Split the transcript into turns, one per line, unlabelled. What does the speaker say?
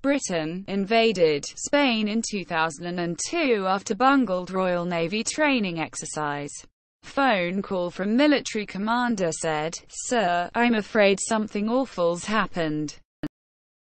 Britain invaded Spain in 2002 after bungled Royal Navy training exercise. Phone call from military commander said, "Sir, I'm afraid something awful's happened.